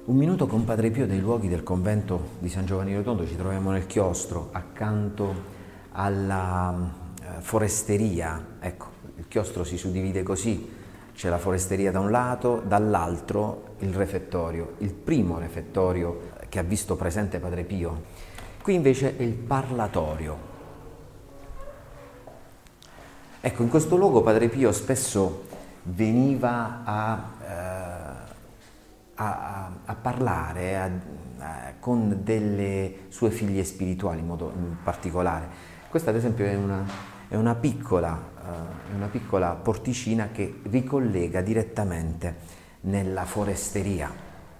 Un minuto con Padre Pio dei luoghi del convento di San Giovanni Rotondo. Ci troviamo nel chiostro accanto alla foresteria. Ecco, il chiostro si suddivide così: c'è la foresteria da un lato, dall'altro il refettorio, il primo refettorio che ha visto presente Padre Pio. Qui invece è il parlatorio. Ecco, in questo luogo Padre Pio spesso veniva a parlare con delle sue figlie spirituali in particolare. Questa ad esempio è una piccola porticina che ricollega direttamente nella foresteria,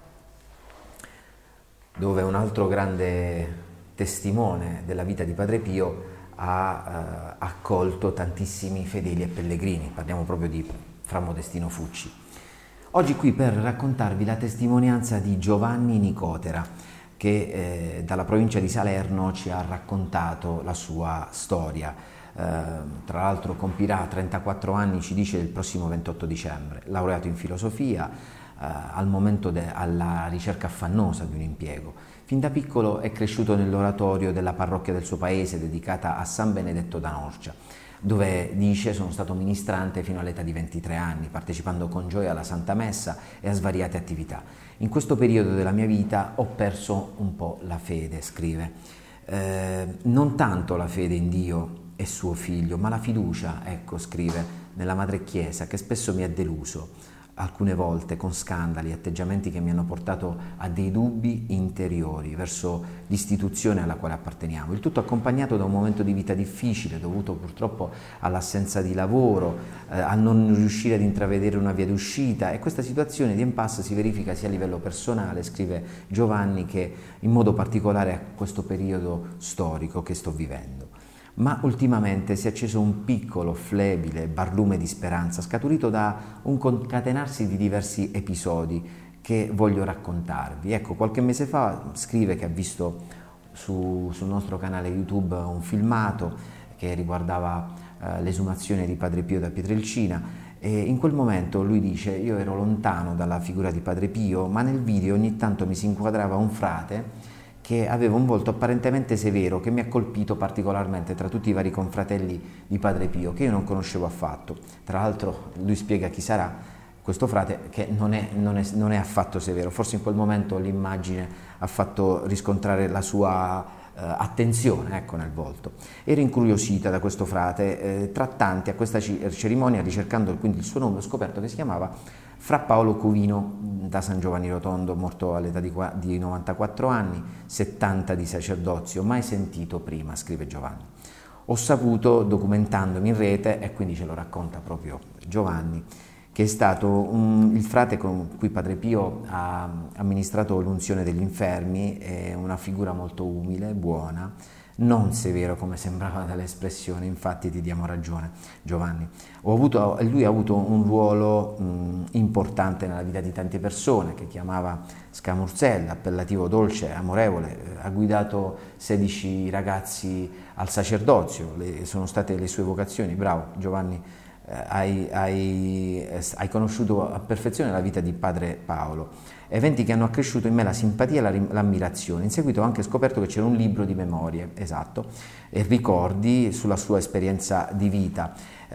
dove un altro grande testimone della vita di Padre Pio ha accolto tantissimi fedeli e pellegrini. Parliamo proprio di Fra Modestino Fucci. Oggi qui per raccontarvi la testimonianza di Giovanni Nicotera, che dalla provincia di Salerno ci ha raccontato la sua storia. Tra l'altro compirà 34 anni, ci dice, il prossimo 28 dicembre, laureato in filosofia, al momento alla ricerca affannosa di un impiego. Fin da piccolo è cresciuto nell'oratorio della parrocchia del suo paese, dedicata a San Benedetto da Norcia, dove dice: sono stato ministrante fino all'età di 23 anni, partecipando con gioia alla Santa Messa e a svariate attività. In questo periodo della mia vita ho perso un po' la fede, scrive. Non tanto la fede in Dio e suo figlio, ma la fiducia, ecco, scrive, nella Madre Chiesa, che spesso mi ha deluso, alcune volte con scandali, atteggiamenti che mi hanno portato a dei dubbi interiori verso l'istituzione alla quale apparteniamo. Il tutto accompagnato da un momento di vita difficile, dovuto purtroppo all'assenza di lavoro, a non riuscire ad intravedere una via d'uscita, e questa situazione di impasse si verifica sia a livello personale, scrive Giovanni, che in modo particolare a questo periodo storico che sto vivendo. Ma ultimamente si è acceso un piccolo, flebile barlume di speranza, scaturito da un concatenarsi di diversi episodi che voglio raccontarvi. Ecco, qualche mese fa scrive che ha visto sul nostro canale YouTube un filmato che riguardava l'esumazione di Padre Pio da Pietrelcina, e in quel momento lui dice: io ero lontano dalla figura di Padre Pio, ma nel video ogni tanto mi si inquadrava un frate che aveva un volto apparentemente severo, che mi ha colpito particolarmente tra tutti i vari confratelli di Padre Pio, che io non conoscevo affatto. Tra l'altro lui spiega chi sarà questo frate, che non è affatto severo. Forse in quel momento l'immagine ha fatto riscontrare la sua attenzione, ecco, nel volto. Ero incuriosita da questo frate, tra tanti a questa cerimonia, ricercando quindi il suo nome, ho scoperto che si chiamava Fra Paolo Covino, da San Giovanni Rotondo, morto all'età di 94 anni, 70 di sacerdozio, mai sentito prima, scrive Giovanni. Ho saputo, documentandomi in rete, e quindi ce lo racconta proprio Giovanni, che è stato il frate con cui Padre Pio ha amministrato l'unzione degli infermi. È una figura molto umile, buona, non severo come sembrava dall'espressione. Infatti ti diamo ragione, Giovanni. Lui ha avuto un ruolo importante nella vita di tante persone, che chiamava Scamurzella, appellativo dolce e amorevole. Ha guidato 16 ragazzi al sacerdozio, sono state le sue vocazioni. Bravo Giovanni, hai conosciuto a perfezione la vita di Padre Paolo. Eventi che hanno accresciuto in me la simpatia e l'ammirazione. In seguito ho anche scoperto che c'era un libro di memorie, esatto, e ricordi sulla sua esperienza di vita.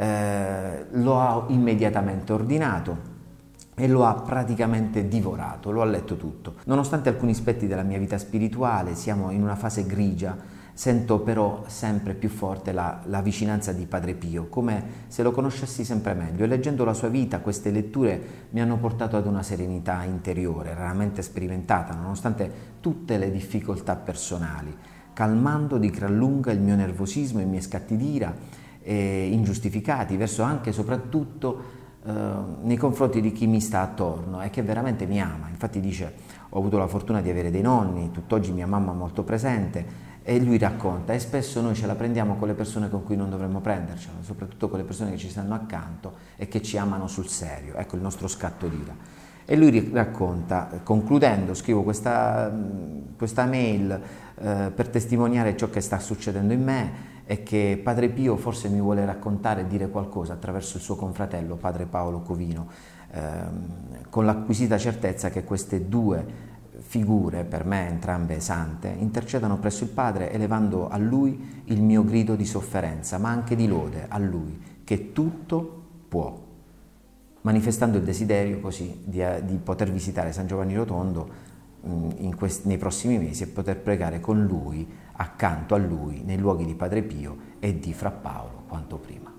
Lo ha immediatamente ordinato e lo ha praticamente divorato, lo ha letto tutto. Nonostante alcuni aspetti della mia vita spirituale, siamo in una fase grigia, sento però sempre più forte la vicinanza di Padre Pio, come se lo conoscessi sempre meglio, e leggendo la sua vita queste letture mi hanno portato ad una serenità interiore, raramente sperimentata, nonostante tutte le difficoltà personali, calmando di gran lunga il mio nervosismo e i miei scatti d'ira ingiustificati, verso anche e soprattutto nei confronti di chi mi sta attorno e che veramente mi ama. Infatti dice: ho avuto la fortuna di avere dei nonni, tutt'oggi mia mamma è molto presente. E lui racconta: e spesso noi ce la prendiamo con le persone con cui non dovremmo prendercela, soprattutto con le persone che ci stanno accanto e che ci amano sul serio. Ecco il nostro scatto d'ira. E lui racconta, concludendo: scrivo questa mail per testimoniare ciò che sta succedendo in me, e che Padre Pio forse mi vuole raccontare e dire qualcosa attraverso il suo confratello Padre Paolo Covino, con l'acquisita certezza che queste due figure, per me entrambe sante, intercedano presso il Padre elevando a Lui il mio grido di sofferenza, ma anche di lode a Lui, che tutto può, manifestando il desiderio così di poter visitare San Giovanni Rotondo nei prossimi mesi e poter pregare con Lui, accanto a Lui, nei luoghi di Padre Pio e di Fra Paolo quanto prima.